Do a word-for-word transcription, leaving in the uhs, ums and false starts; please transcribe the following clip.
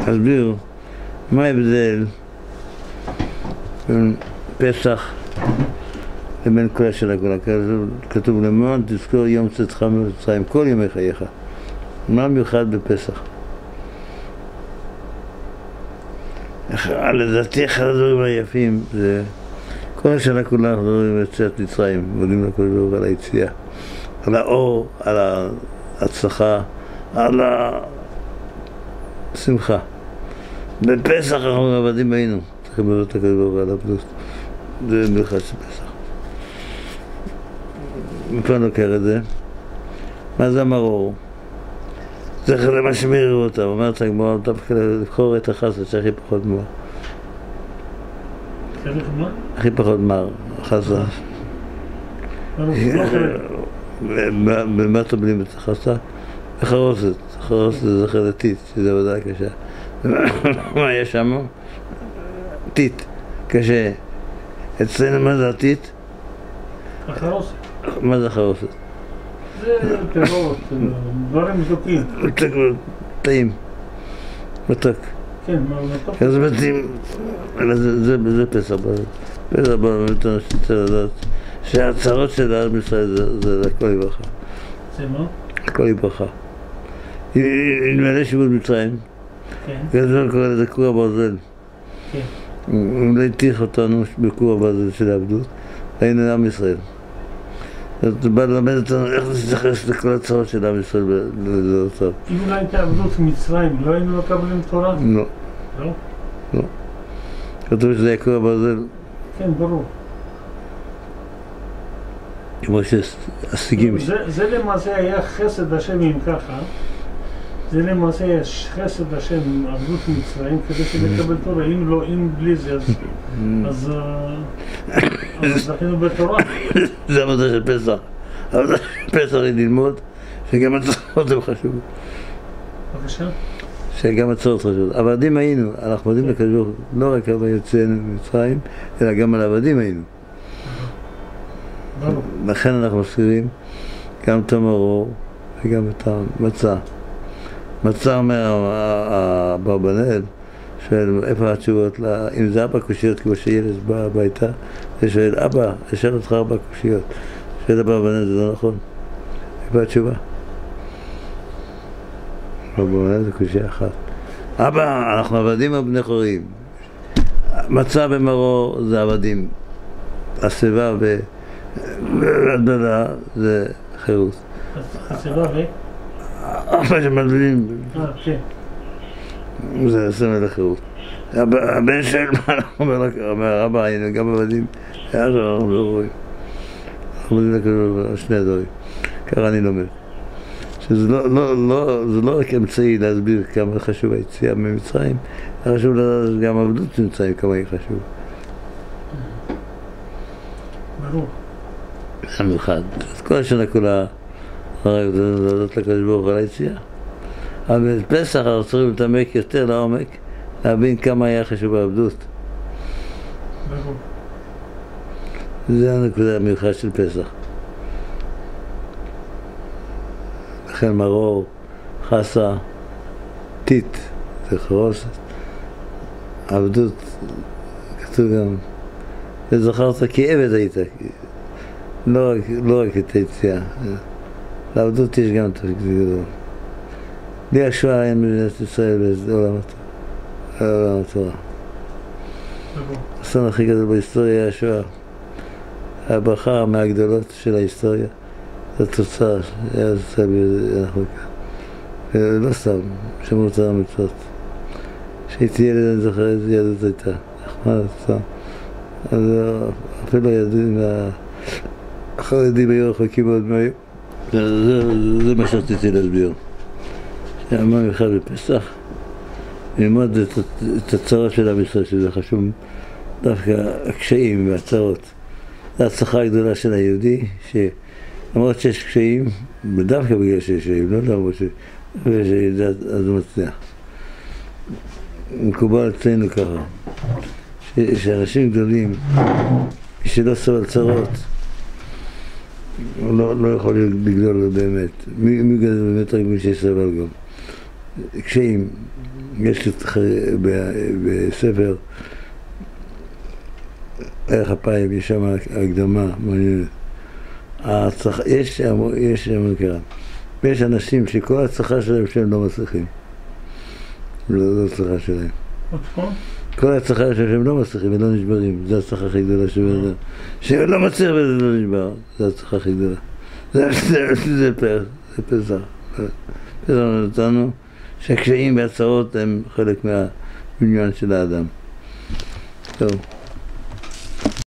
אסביר מה ההבדל בין פסח לבין כל של הגאולה. כתוב למען תזכור יום צאתך ממצרים כל ימי חייך. מה מיוחד בפסח? לדעתי אחד הדברים היפים זה כל השנה כולה אנחנו מדברים על יציאת מצרים, מודים לקדוש ברוך הוא על היציאה, על האור, על ההצלחה, על השמחה. בפסח אנחנו עבדים היינו, צריכים לראות את הקדוש ברוך הוא על הפלוס. זה מיוחד של פסח. מפה נוקר את זה. מה זה המרור? זה מה שמעירו אותה, אומרת הגמרא, דווקא לבחור את החסה שהכי פחות מר. הכי פחות מר, חסה. במה טובלים את החסה? בחרוסת, חרוסת זה חרדתית, שזה עבודה קשה. מה יש שם? תית, קשה. אצלנו מה זה התית? החרוסת. מה זה החרוסת? זה פירות, דברים מתוקים. טעים, מתוק. כן, מתוק. אז מתאים, זה פסח. פסח באמת אני רוצה לדעת שההצהרות של העם ישראל זה הכל לברכה. זה מה? הכל לברכה. נמלא שיבות מצרים, גזל קורא לזה קור הברזל. הוא לא התיך אותנו בקור הברזל של העבדות, היינו עם ישראל. זה בא ללמד אותנו איך להתייחס לכל הצעות של עם ישראל לדעותיו. אם לא הייתה עבדות מצרים, לא היינו מקבלים תורה? לא. לא? לא. כתוב שזה היה קור הברזל. כן, ברור. כמו שהשיגים. זה למעשה היה חסד השם אם ככה. זה למעשה יש חסד השם עבדות מצרים כדי שנקבל תורה. אם לא, אם בלי זה, אז זכינו בתורה. זה המדע של פסח. המדע של פסח היא ללמוד שגם הצורות הן חשובות. בבקשה? שגם הצורות חשובות. עבדים היינו, אנחנו עבדים לקדוש לא רק על יוצאנו ממצרים, אלא גם על עבדים היינו. לכן אנחנו מזכירים גם את המרור וגם את המצה. מצה אומר הברבנאל, שואל איפה התשובות, אם זה ארבע קושיות כמו שילד בא הביתה, זה שואל אבא, אשאל אותך ארבע קושיות. שואל הברבנאל, זה לא נכון. איפה התשובה? הברבנאל זה קושיה אחת. אבא, אנחנו עבדים או בני חורים? מצה ומרור זה עבדים. השיבה והדבלה זה חירות. השיבה ו? מה שמדברים. אה, כן. זה סמל החירות. הבן של מה אנחנו אומר, אבא היינו גם עבדים, היה אנחנו לא רואים. אנחנו יודעים לקרוא על שני הדברים. ככה אני לומד. שזה לא רק אמצעי להסביר כמה חשוב היציאה ממצרים, חשוב לדעת גם עבדות ממצרים כמה היא חשוב. ברור. זה מיוחד. אז כל השנה כולה רק לדעת לקדוש ברוך הוא על היציאה. אבל בפסח אנחנו צריכים להתעמק יותר לעומק, להבין כמה היה חשוב העבדות. ברור. זה הנקודה המיוחד של פסח. לכן מרור, חסה, תית, זה חרוסת, עבדות, כתוב גם, וזכרת כי עבד היית, לא רק, לא רק את היציאה, לעבדות יש גם תפקיד גדול. בלי השואה אין מדינת ישראל בעולם התורה. האסון הכי גדול בהיסטוריה היה השואה. הברכה מהגדולות של ההיסטוריה. זו התוצאה, היה התוצאה אנחנו כאן. לא סתם, שמרו את המצוות. כשהייתי ילד אני זוכר איזה יהדות הייתה. נחמד, סתם. אז אפילו היהודים החרדים היו רחוקים מאוד מהיום. זה מה שרציתי להסביר. מה מיוחד בפסח? ללמוד את הצרות של עם ישראל, שזה חשוב דווקא הקשיים והצרות. זו ההצלחה הגדולה של היהודי, שלמרות שיש קשיים, ודווקא בגלל שיש קשיים, לא למרות שזה אז מצליח. מקובל אצלנו ככה, שאנשים גדולים, שלא סובל צרות, לא, לא יכול לגדול באמת. מי גדול באמת רק מי שסבל גם. קשיים. יש בספר ערך אפיים, יש שם הקדמה מעניינת. הצלח... יש שם, יש שם מקרה. ויש אנשים שכל ההצלחה שלהם שהם לא מצליחים. לא, לא הצלחה שלהם. כל ההצלחה שלהם שהם לא מצליחים ולא נשברים. זו ההצלחה הכי גדולה שבן אדם. שהם לא מצליח וזה לא נשבר. זו ההצלחה הכי גדולה. זה, זה, זה פר, זה פסח. פסח נתנו שהקשיים והצרות הם חלק מהבניין של האדם. טוב.